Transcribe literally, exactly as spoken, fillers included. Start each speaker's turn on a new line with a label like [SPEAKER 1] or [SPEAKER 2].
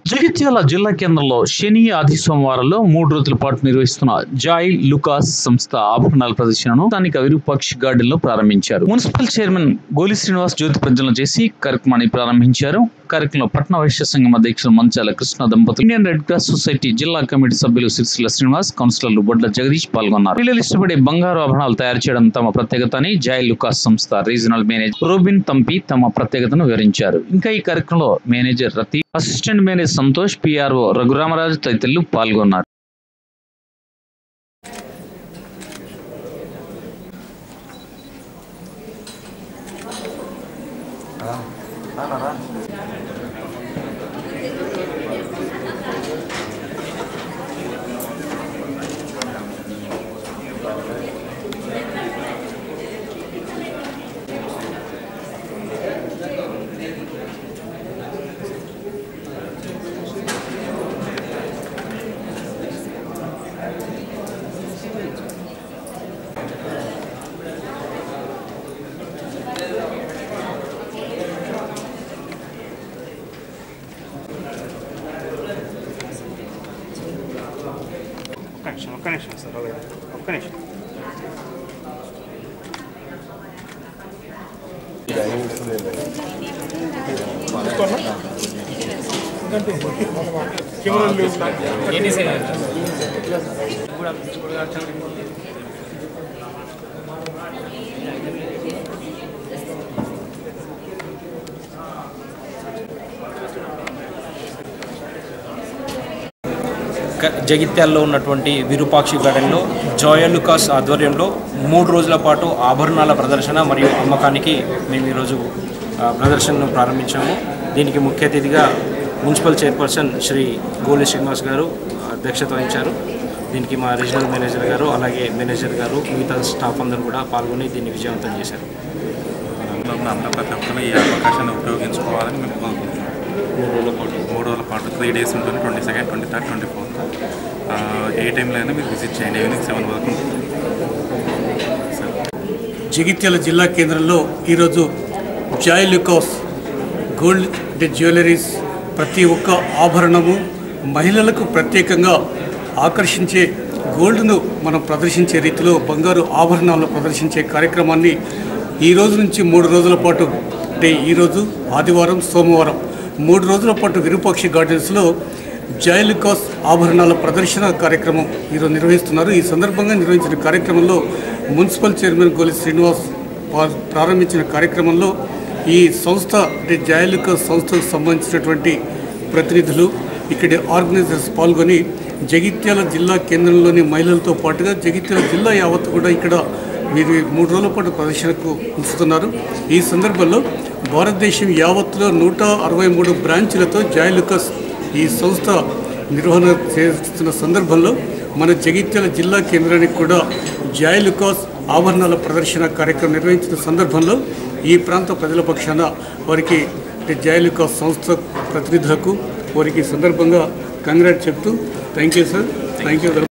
[SPEAKER 1] జగిత్యాల జిల్లా కేంద్రంలో శని ఆది సోమవారంలో మూడు రోజుల పాటు నిర్వహిస్తున్న జాయ్ లుకాస్ సంస్థ ఆభరణాల ప్రదర్శనను స్థానిక విరూపాక్షి గార్డెన్ లో ప్రారంభించారు. మున్సిపల్ చైర్మన్ గోలి శ్రీనివాస్ జ్యోతి ప్రజ్వలన చేసి కార్యక్రమాన్ని ప్రారంభించారు. కార్యక్రమంలో పట్టణ వైశ్య సంఘం అధ్యక్షులు మంచాల కృష్ణ దంపతులు, ఇండియన్ రెడ్ క్రాస్ సొసైటీ జిల్లా కమిటీ సభ్యులు సిరిసిల్ల శ్రీనివాస్, కౌన్సిలర్లు బొడ్ల జగదీష్ పాల్గొన్నారు. పిల్లలు ఇష్టపడే బంగారు ఆభరణాలు తయారు చేయడం తమ ప్రత్యేకత అని జాయ్ లుకాస్ సంస్థ రీజనల్ మేనేజర్ రోబిన్ తంపి తమ ప్రత్యేకతను వివరించారు. ఇంకా ఈ కార్యక్రమంలో manager Rati, assistant manager Santosh, PRO Raghuramaraju తదితరులు పాల్గొన్నారు.
[SPEAKER 2] ఒక్క నిమిషం సార్, ఒక్క నిమిషం.
[SPEAKER 3] జగిత్యాల్లో ఉన్నటువంటి విరూపాక్షి గార్డెన్లో జాయ్ లుకాస్ ఆధ్వర్యంలో మూడు రోజుల పాటు ఆభరణాల ప్రదర్శన మరియు అమ్మకానికి మేము ఈరోజు ప్రదర్శనను ప్రారంభించాము. దీనికి ముఖ్య అతిథిగా మున్సిపల్ చైర్పర్సన్ శ్రీ గోలి శ్రీనివాస్ గారు అధ్యక్షత వహించారు. దీనికి మా రీజనల్ మేనేజర్ గారు, అలాగే మేనేజర్ గారు, మిగతా స్టాఫ్ అందరూ కూడా పాల్గొని దీన్ని విజయవంతం చేశారు.
[SPEAKER 4] ప్రతి ఒక్కరు ఈ అవకాశాన్ని ఉపయోగించుకోవాలని మేము కోరుకుంటున్నాం.
[SPEAKER 3] మూడు రోజుల పాటు
[SPEAKER 4] మూడు రోజుల పాటు త్రీ డేస్ ఉంటుంది. Twenty second twenty third twenty fourth ఏ టైంలో అయినా మీరు విజిట్ చేయండి. ఈవినింగ్ సెవెన్ వరకు ఉంటుంది.
[SPEAKER 5] జగిత్యాల జిల్లా కేంద్రంలో ఈరోజు జాయ్ లుకాస్ గోల్డ్ అంటే జ్యువెలరీస్ ప్రతి ఒక్క ఆభరణము మహిళలకు ప్రత్యేకంగా ఆకర్షించే గోల్డ్ను మనం ప్రదర్శించే రీతిలో బంగారు ఆభరణాలను ప్రదర్శించే కార్యక్రమాన్ని ఈ రోజు నుంచి మూడు రోజుల పాటు అంటే ఈరోజు ఆదివారం, సోమవారం మూడు రోజుల పాటు విరూపాక్షి గార్డెన్స్లో జాయ్ లుకాస్ ఆభరణాల ప్రదర్శన కార్యక్రమం ఈరోజు నిర్వహిస్తున్నారు. ఈ సందర్భంగా నిర్వహించిన కార్యక్రమంలో మున్సిపల్ చైర్మన్ గోలి శ్రీనివాస్ ప్రారంభించిన కార్యక్రమంలో ఈ సంస్థ అంటే జాయ్ లుకాస్ సంస్థకు సంబంధించినటువంటి ప్రతినిధులు, ఇక్కడి ఆర్గనైజర్స్ పాల్గొని జగిత్యాల జిల్లా కేంద్రంలోని మహిళలతో పాటుగా జగిత్యాల జిల్లా యావత్తు కూడా ఇక్కడ వీరు మూడు రోజుల పాటు ప్రదర్శనకు ఉంచుతున్నారు. ఈ సందర్భంలో భారతదేశం యావత్తులో నూట అరవై మూడు బ్రాంచ్లతో జాయ్ లుకాస్ ఈ సంస్థ నిర్వహణ చేస్తున్న సందర్భంలో మన జగిత్యాల జిల్లా కేంద్రానికి కూడా జాయ్ లుకాస్ ఆభరణాల ప్రదర్శన కార్యక్రమం నిర్వహించిన సందర్భంలో ఈ ప్రాంత ప్రజల పక్షాన వారికి జాయ్ లుకాస్ సంస్థ ప్రతినిధులకు వారికి సందర్భంగా కంగ్రాట్ చెప్తూ thank you sir, thank you.